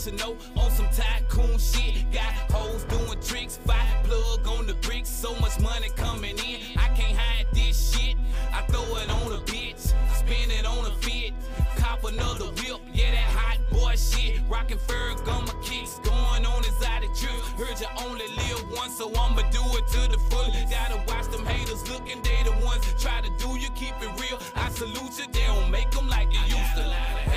professional on some tycoon shit. Got hoes doing tricks, fight plug on the bricks. So much money coming in, I can't hide this shit. I throw it on a bitch, spin it on a fit. Cop another whip, yeah, that hot boy shit. Rockin' Ferragamo kicks, going on exotic trip. Heard you only live once, so I'ma do it to the full. Gotta watch them haters looking, they the ones try to do you, keep it real. I salute you, they don't make them like you used to.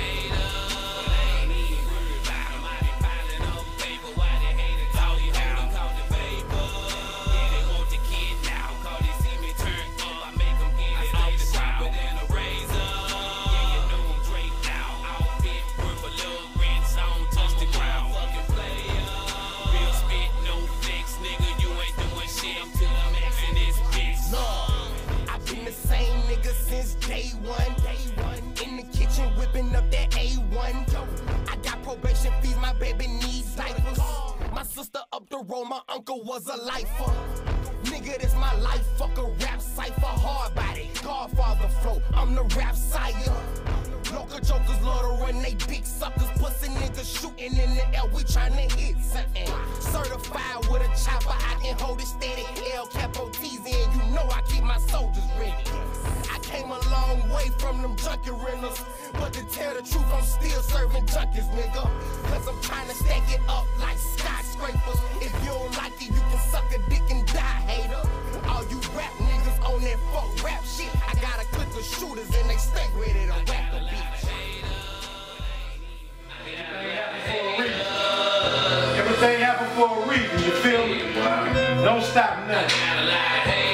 Since day one, in the kitchen whipping up that A1. I got probation fees, my baby needs diapers. My sister up the road, my uncle was a lifer. Nigga, this my life, fuck a rap cipher. Hard body, Godfather flow, I'm the rap sire. Local jokers love to run they dick suckers. Pussy niggas shooting in the air, we tryna hit something. Certified with a chopper, I can hold it steady. El Capo T's in, you know I keep my soldiers ready. I came a long way from them junkie rentals, but to tell the truth, I'm still serving junkies, nigga. Cause I'm trying to stack it up like skyscrapers. If you don't like it, you can suck a dick and die, hater. All you rap niggas on that fuck rap shit, I got a clique of shooters and they stay ready to whack the bitch. Everything happened for a reason, you feel me? Don't stop nothing.